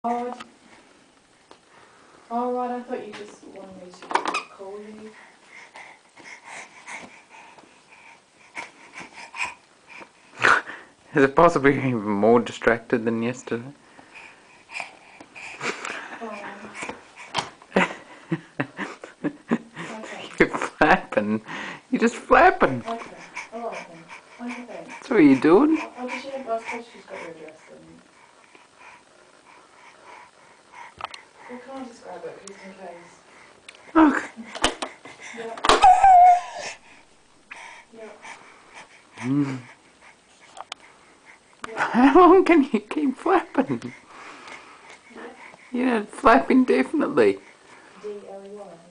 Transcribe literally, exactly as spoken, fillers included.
Oh, oh right, I thought you just wanted me to call you. Is it possibly even more distracted than yesterday? Oh. Okay. You're flapping. You're just flapping. Okay. Alright then. Okay then. That's what you're doing. Oh, oh, does she have, I suppose she's got your address then. Well, can I just grab it just in case? Look. Yeah. Yeah. Mm. Yeah. How long can you keep flapping? Yeah. You're not flapping definitely. D L Y.